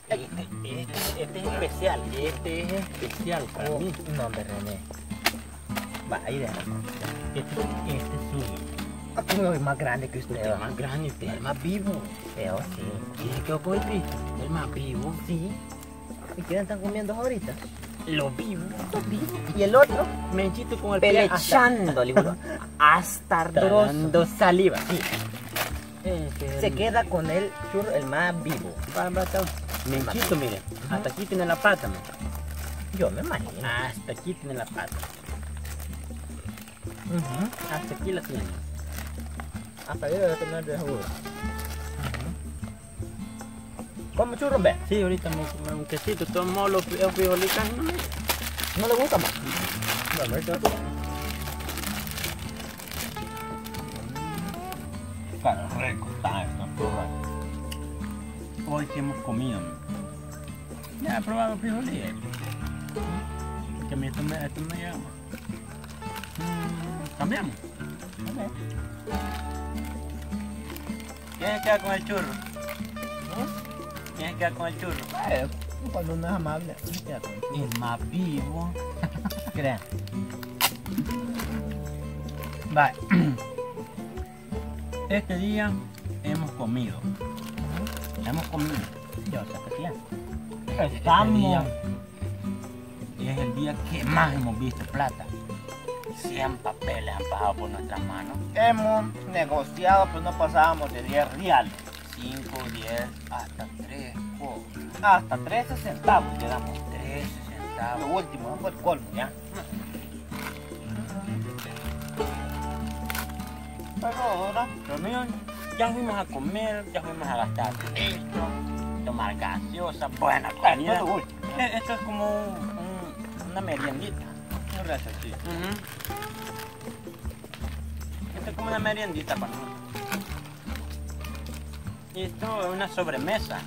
Este es especial. Este es especial para mí. No, hombre, René. Va, ahí déjalo. Este es suyo. Aquí me voy más grande que usted. Usted es más grande, usted es el más vivo. Feo, sí. ¿Y se quedó con el triste? El más vivo. Sí. ¿Y quién están comiendo ahorita? Lo vivo. ¿Y el otro? Menchito con el pie hasta Pelechándole, bro. Hasta ardoroso. dando saliva. Sí. Se queda con el churro el más vivo. Menchito, mire. Hasta aquí tiene la pata, man. Yo me imagino. Hasta aquí tiene la pata. Hasta aquí la tiene. Hasta ahí debe tener de jugo. ¿Cómo churro, ve? Sí, ahorita me comí un quesito. Tomó los frijolitos. ¿No le gusta más? Bueno, ahorita va a comer. Cara, rico está esto, hoy sí hemos comido. Ya he probado frijolitos. Que a mí esto me llama. Cambiamos. ¿Quién se queda con el churro? ¿Quién se queda con el churro? Cuando uno es amable, se queda con el El más vivo. Crean. Va. Este día hemos comido. Hemos comido. Yo sé que bien. Estamos. Es el día que más hemos visto plata. 100 papeles han pasado por nuestras manos. Hemos negociado, pero no pasábamos de 10 reales. 5, 10, hasta 3, Hasta 13 centavos llegamos. 13 centavos. Lo último, no fue el colmo, ya. Pero ahora, reunión, ya fuimos a comer, ya fuimos a gastar esto, tomar gaseosa, buena comida. Esto es lo último. Esto es como una meriendita. No gracias, sí. Esto es como una meriendita para nosotros. Y esto es una sobremesa.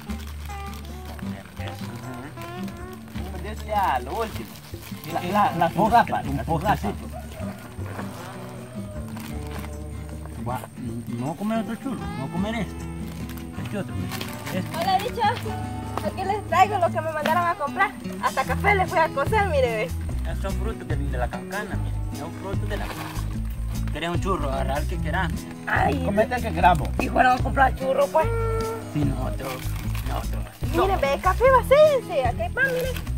Eso ya lo último. La churrapa, un la postrecito. No voy a comer otro chulo, no voy a comer este otro. Hola, bicho. Aquí les traigo lo que me mandaron a comprar. Hasta café les voy a cocer, mire, ve. Esos son frutos de la cancana, mire. Son frutos de la cancana. ¿Querés un churro? Agarrar el que quieras. Ay, Comete el que grabo. y fueron a comprar churro, pues. Sí, nosotros. Miren, ve, café, vacíense. Aquí hay pan, miren.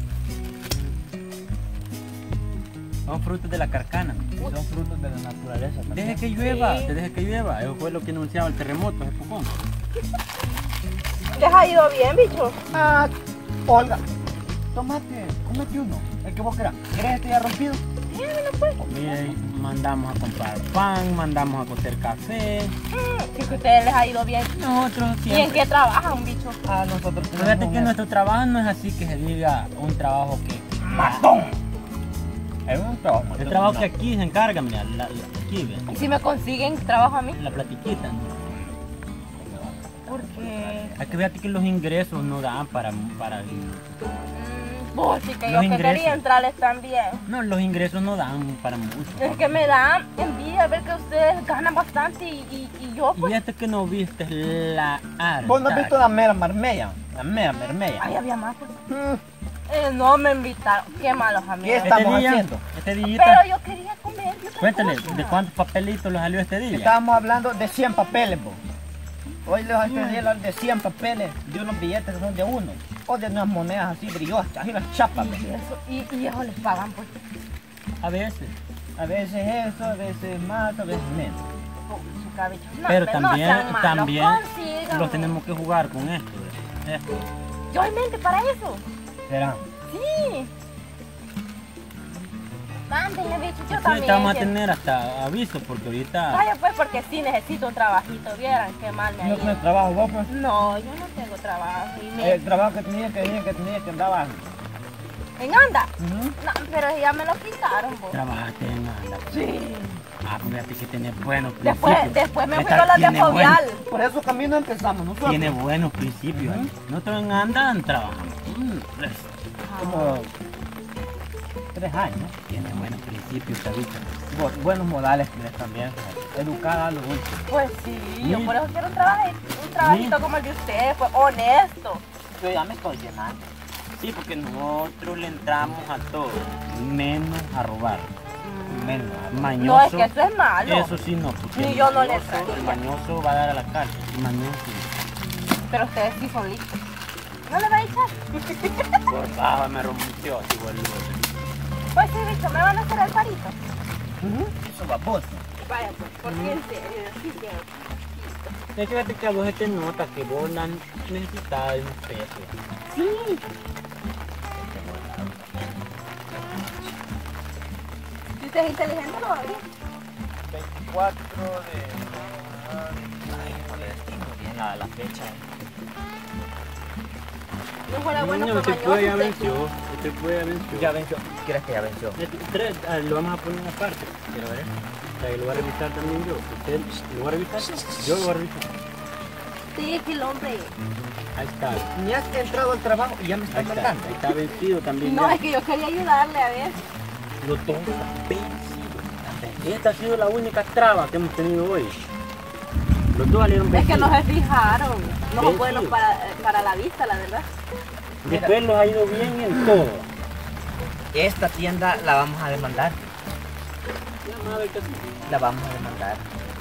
Son frutos de la carcana. Son frutos de la naturaleza. Deje que llueva, Sí. deje que llueva. Eso fue lo que anunciaba el terremoto hace poco. Les ha ido bien, bicho. Ah, Olga, tomate, cómete uno, el que vos querás. ¿Querés este ya rompido? Miren, mandamos a comprar pan, mandamos a cocer café. Sí, que a ustedes les ha ido bien. Nosotros ¿Y en siempre. qué trabajan, bicho? Ah, nosotros Fíjate que nuestro trabajo no es así que se diga un trabajo que. ¡Matón! Es un trabajo. El trabajo que aquí se encarga, mira, aquí, ve, ¿Y si me consiguen trabajo a mí? la platiquita. ¿No? Porque... Es que fíjate que los ingresos no dan para Pues sí, que Los yo que ingresos. quería entrarles también. no, los ingresos no dan para mucho. Es que me da envidia ver que ustedes ganan bastante y yo Y pues... este que no viste la arta. ¿Vos no has visto la mera marmella? La mera mermella. Ay, había más. Pues. Mm, No me invitaron. Qué malos amigos. ¿Qué estamos haciendo? Este día. Pero yo quería comer de otra Cuéntale, cosa. ¿de cuántos papelitos le salió este día? Estábamos hablando de 100 papeles, vos. Hoy les voy a hablar de 100 papeles, de unos billetes que son de uno, o de unas monedas así brillosas, y las chapas. Y eso les pagan, pues. A veces. A veces eso, a veces más, a veces menos. Su cabello. No, Pero no también, sean malos, también consigan. los tenemos que jugar con esto. ¿Ves? Esto. Yo hay mente para eso. ¿Será? Sí. Mándenle, bicho, yo Sí, también. te vamos a quiero. tener hasta aviso porque ahorita. Vaya pues, porque sí necesito un trabajito. Vieran qué mal me ha ¿No ido. tienes trabajo vos, pues? No, yo no tengo trabajo. Y me... El trabajo que tenía, que andaba. ¿En anda? Ujú. No, pero ya me lo quitaron, vos. Trabajaste en anda. Sí. Ah, fíjate que tiene buenos principios. Después me fui Esta con los de tiene Fovial. Por eso camino empezamos nosotros. Tiene buenos principios. Ujú. Nosotros en anda trabajamos. Como 3 años. Tiene buenos principios, Tabita. Buenos modales tienes también. Educada a lo último. Pues sí, yo Sí. por eso quiero un trabajito como el de ustedes, pues honesto. Pero ya me estoy llenando. Sí, porque nosotros le entramos a todo, menos a robar. Menos. Mañoso. No, es que eso es malo. Eso sí no, porque Ni el yo no le mañoso- entraría. el mañoso va a dar a la cárcel. El mañoso. Pero ustedes sí son listos. ¿No le va a echar? Por bajo me rompió, así boludo. Pues sí, bicho, ¿me van a hacer el parito? Eso baboso. Vaya, pues, porque en serio, sí quiero. Es que fíjate que a vos te nota que vos la necesitas de un peso. Sí. Si usted es inteligente, lo va a ver. 24 de... Ay, joder, tengo bien la fecha. No fuera bueno No, que este puede ya mañoso venció. Este puede ya venció. Ya venció. ¿Quieres que ya venció? Tres, lo vamos a poner aparte. Quiero ver. O sea, lo voy a revisar también yo. ¿Usted lo va a revisar? Yo lo voy a revisar. Sí, que el hombre. Ahí está. Ni has entrado al trabajo y ya me estás Ahí está. mandando. Ahí está vencido también. No, ya. es que yo quería ayudarle, a ver. Los dos están vencidos. Esta ha sido la única traba que hemos tenido hoy. Los dos salieron Es que vencidos. no se fijaron. No son Vencido. buenos para la vista, la verdad. Después los ha ido bien en todo. Esta tienda la vamos a demandar. La vamos a demandar.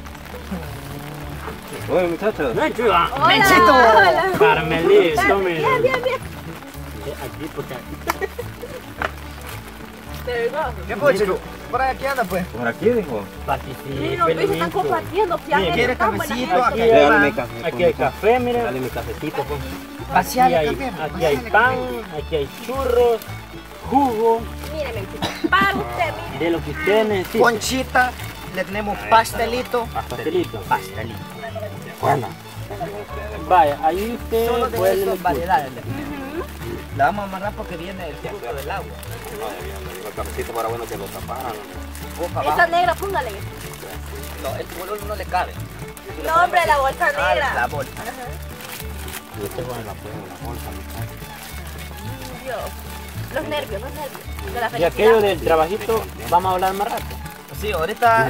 Oye, muchachos. ¡Menchito! ¡Menchito! Hola. Carmelito, mira. Bien, bien, bien. Aquí, porque There you go. ¿Qué fue, Chiru? Por aquí anda, pues. Por aquí, dijo. participe. Miren, los bichos están compartiendo. Mire, ¿quiere Están buena cafecito? gente. Aquí Dale va. mi café. Aquí hay café, miren. Dale mi cafecito, pues. Aquí Vaciale hay, café. aquí hay vaciale pan, café. aquí hay churros, jugo, Mire, Menchito. Para usted, mire. de lo que ustedes necesiten. Conchita, le tenemos pastelito. Pastelito. Pastelito. Bueno. Vaya, ahí usted Solo de puede esas elegir. variedades. La vamos a amarrar porque viene el fruto del agua. El cafecito para bueno que lo taparan. Boca Esa abajo. negra, póngale. No, el color no le cabe. No, hombre, la bolsa Ah, la negra. bolsa. Yo te voy a la bolsa. Dios. Los nervios, de la Y felicidad. aquello del trabajito, vamos a hablar más rato. Sí, ahorita.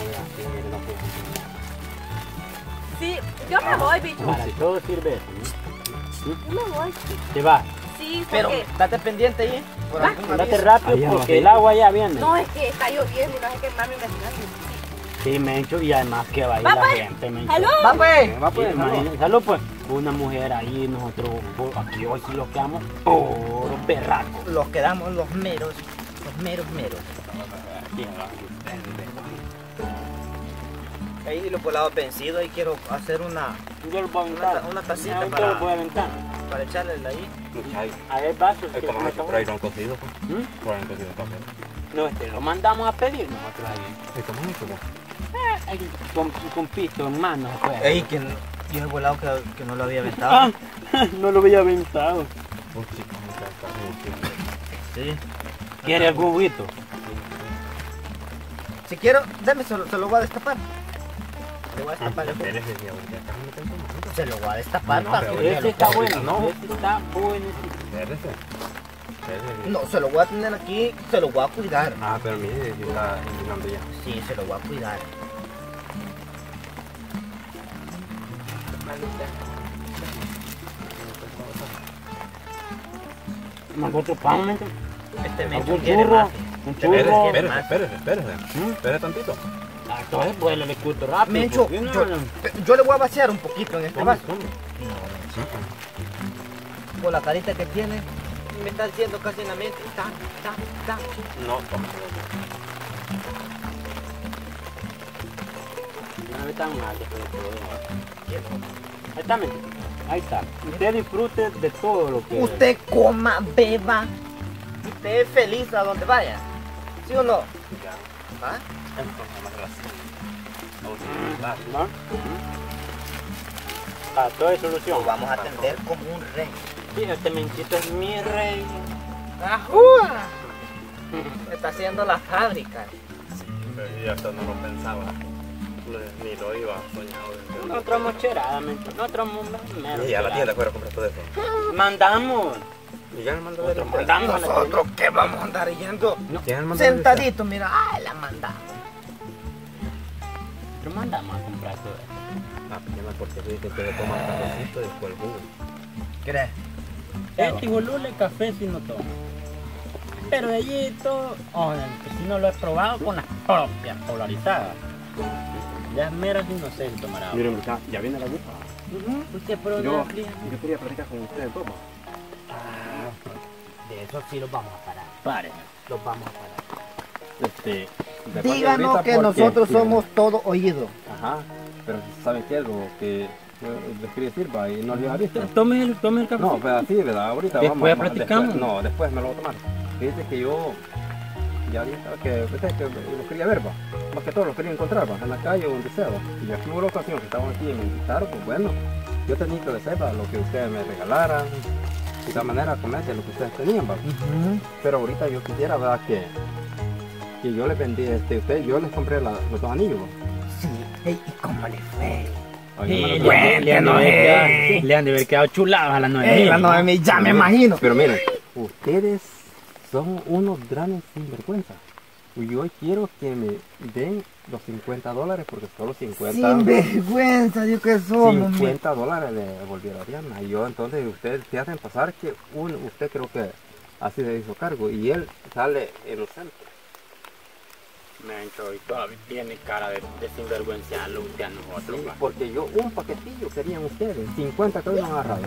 Sí, yo me voy, bicho. Para todo sirve eso, Yo me voy. ¿no? Te va. Sí, Pero porque... date pendiente ahí. Por algún Andate aviso. rápido Ahí porque abajo. el agua ya viene. No, es que está lloviendo y no sé qué más me imaginas. Sí, Mencho, y además que va a ir Va, la pues. gente, Mencho. ¡Aló! Va, pues. Va Sí, pues, imagínate, salud pues, una mujer ahí, nosotros aquí hoy sí los quedamos puros berracos. Los quedamos los meros. Los meros. Ahí los volados vencidos y quiero hacer una Yo lo voy a aventar. Una tacita Ahorita para- lo voy a aventar. para echarle ahí. muchachos. A ver, vasos. Es como que por ahí lo han cocido, pues. ¿Mm? Por ahí han cocido café. No, lo mandamos a pedir nosotros ahí. ¿Y cómo es eso? Ahí, con pisto en mano, pues. Ey, que yo he volado que no lo había aventado. Ah, no lo había aventado. Un chico, muchachos. Sí. ¿Quiere algún juguito? Si quiero, dame, se lo voy a destapar. Le voy a destapar el jugo. Espérese, si ahorita está metiendo mano. Se lo voy a destapar No, para pero que Este lo está pueda- bueno, no. este está bueno. Espérese. Espérese. No, se lo voy a tener aquí, se lo voy a cuidar. Ah, pero mire, si está inclinando ya. Sí, se lo voy a cuidar. Más otro pan, ¿me Este me ¿Algún quiere churro? más. Un Espérese, churro. espérese. ¿Mm? Espérese tantito. Ah, entonces pues le discuto rápido. Mencho, ¿por qué no? yo le voy a vaciar un poquito en este Tome, vaso. tome. Por la carita que tiene, me está diciendo casi en la mente. Ta. No, toma. No me tan mal, después de todo. Ahí está, Mencho. Ahí está. Usted disfrute de todo lo que... Usted coma, beba. Usted es feliz a donde vaya. ¿Sí o no? ¿Ah? ¿No? Ah, todo es solución. Lo vamos a atender como un rey. Sí, este Menchito es mi rey. ¡Ajúa! Me está haciendo la fábrica. Yo hasta no lo pensaba. Ni lo iba soñado. Nosotros mocherada, Mencho. Nosotros mero. Y a la tienda fuera a comprar todo eso. Mandamos. Y ya me mandó Nosotros de mandamos a la tienda. ¿Nosotros qué vamos a andar yendo? ¿Quién mandó Sentadito, mira. ¡Ay, la mandamos! Nosotros mandamos a comprar todo eso. Ah, porque porque dice que le toma el cafecito y después el jugo. ¿Crees? Este Jolule café sí no tomo. Pero de allí todo, que si no lo he probado con las propias polarizadas. Ya es meras inocente, marado. Miren, ya viene la gusta. Usted pero Yo quería platicar con usted un poco. De eso sí los vamos a parar. Paren, los vamos a parar. Díganos que nosotros somos todo oído. Ajá, pero ¿saben qué? Algo que les quería decir, va, y no lo había visto. Tome el café. No, pero así, ¿verdad? Ahorita Después vamos. platicamos. Después me lo voy a tomar. Fíjate que yo ya ahorita que lo quería ver, va. Más que todo lo quería encontrar, va, en la calle o donde sea, va. Y ya que hubo la ocasión que estaban aquí y me invitaron, pues bueno, yo tenía que decir, va, lo que ustedes me regalaran. De esta manera comerse lo que ustedes tenían, va. Pero ahorita yo quisiera, ¿verdad? Que yo les vendí yo les compré los dos anillos, va. Sí, ¿y cómo le fue? Le han de haber quedado chulados a las 9.000. La 9.000, ya me imagino. Pero miren, ustedes son unos grandes sinvergüenza. Y yo quiero que me den los $50 porque solo 50. Sin vergüenza, Dios que somos. $50 le devolvieron a Diana. Y yo entonces ustedes se hacen pasar que usted creo que así se hizo cargo y él sale inocente. Mencho, y todavía tiene cara de sinvergüenza usted a nosotros. Sí, porque yo un paquetillo querían ustedes, 50 que hoy no han agarrado.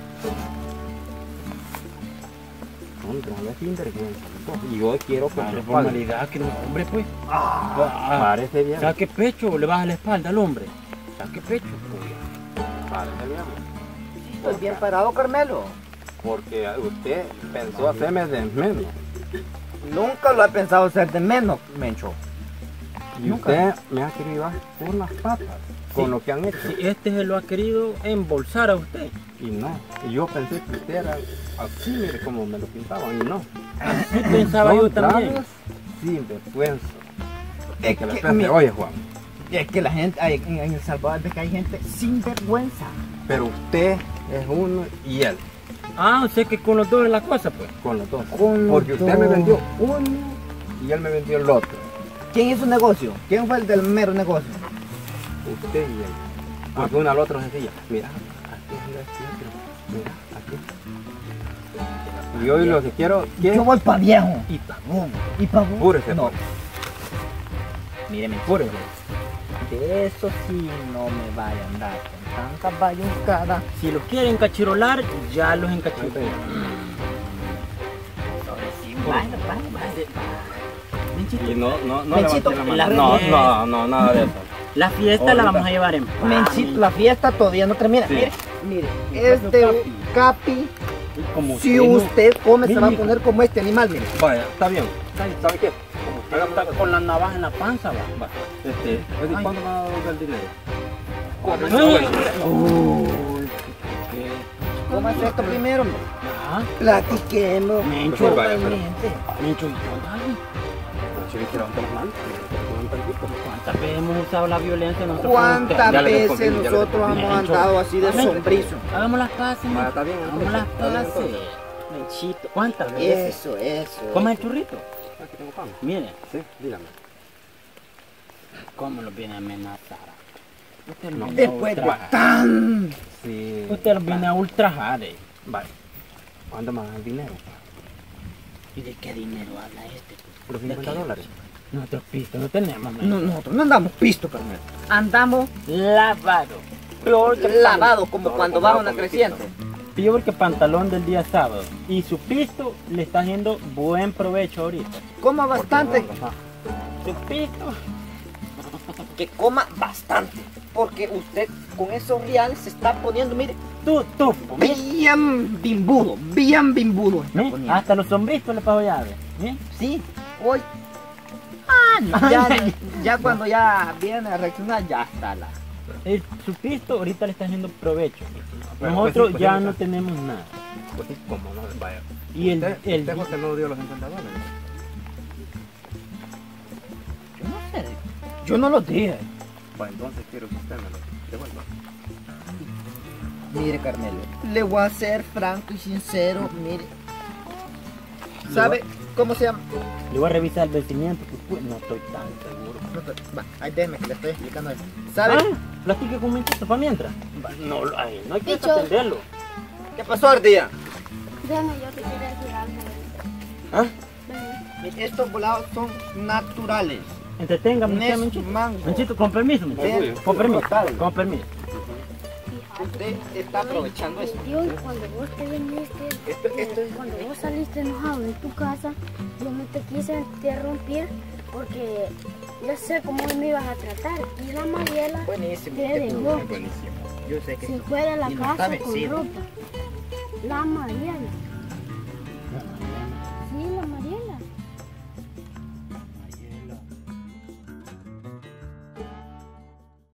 Son grandes sinvergüenza. Y yo quiero que me formalidad que no, hombre, pues. Parece bien. Saque pecho, le baja la espalda al hombre. Saque pecho. Parece bien. Estoy bien parado, Carmelo. Porque usted pensó hacerme de menos. Nunca lo he pensado hacer de menos, Mencho. Y usted me ha querido llevar por las patas con lo que han hecho. Sí, se lo ha querido embolsar a usted. Y no. Y yo pensé que usted era así, mire como me lo pintaban. Y no. Así pensaba yo también. Sin vergüenza. Es Que la que, frente, oye Juan. es que la gente, en El Salvador ves que hay gente sin vergüenza. Pero usted es uno y él. O sea que con los dos es la cosa, pues. Con los dos. Con los Porque usted dos. me vendió uno y él me vendió el otro. ¿Quién hizo un negocio? ¿Quién fue el del mero negocio? Usted y él. Porque uno al otro decía, mira, aquí mira este otro. Mira, aquí. Y hoy lo que quiero es... Yo voy pa' viejo. Y pagón. ¿Y pa' vos? Púrese, No. pues. Míreme, púrese. De eso sí no me vaya a andar con tanta bayuncada. Si los quieren cachirolar, ya los encachirolan. Vaya. Menchito, Y no Menchito, le va a tirar mano. No, nada de eso. la fiesta la vamos a llevar en paz. Menchito, la fiesta todavía no termina. Sí. Mire, este Capi, Como si usted come se va a poner como este animal, mire. Vaya, está bien. ¿Sabe qué? Como usted está con la navaja en la panza, va. Oye, ¿cuándo va a devolver el dinero? Cómase esto primero, hombre. Ah, Platiquemos. Mencho, Totalmente. Mencho, ¿y cuándo? Chivito, levanta las manos. ¿Cuántas veces hemos usado la violencia en nuestro ¿Cuántas Ya le veces desconfío, ya le nosotros desconfío. hemos andado así de sombrizo? Hagamos las paces, Vaya, está bien. hagamos las Está bien, paces. entonces. Menchito, ¿cuántas veces? Eso. Coma el churrito. Aquí tengo pan. Mire, Sí, dígame. cómo los viene a amenazar. Usted No. los viene a Después de ultrajar. tan... Sí. Usted los viene a ultrajar. Vale. ¿Cuándo más el dinero? ¿Y de qué dinero habla este? Los ¿De qué? $50. Nosotros pistos no tenemos, man. No, nosotros no andamos pisto, Carmelo. Andamos Lavado. Peor que lavados como cuando va una creciente. Peor que pantalón del día sábado. Y su pisto le está haciendo buen provecho ahorita. Coma bastante. Ajá. Su pisto. Que coma bastante. Porque usted con esos reales se está poniendo, mire, Tú, mira. bien bimbudo. Bien bimbudo. está Mira, poniendo. hasta los sombristos le pago llave. ¿Sí? Sí, hoy. Ya cuando ya viene a reaccionar, ya está la. Su pisto ahorita le está haciendo provecho. Bueno, Nosotros pues sí, ya pues sí, no tenemos nada. Pues sí, como no, vaya. Y el ¿Usted José no dio los $50? Yo no sé. Yo no lo dije. Pues entonces quiero que usted me lo devuelva. Mire, Carmelo, le voy a ser franco y sincero. Mire, ¿sabe cómo se llama? le voy a revisar el vencimiento, pues no estoy tan seguro. Va, ahí déjeme que le estoy explicando eso. ¿Sabe? Platique con Menchito para mientras. No, ahí no hay que Bicho. atenderlo. ¿Qué pasó, Ardía? Déjame, yo te quiero decir algo. ¿Ah? Estos volados son naturales. Entreténgame, No es Menchito. mango. Menchito, con permiso, Menchito. Con permiso, con permiso. Usted está aprovechando esto. Dios, cuando vos te viniste, cuando vos saliste enojado de tu casa, yo no te quise interrumpir porque ya sé cómo me ibas a tratar. Y la Mariela Buenísimo. te dejó. Buenísimo. Yo sé que Se fue de la y no casa está con vencido. ropa. La Mariela.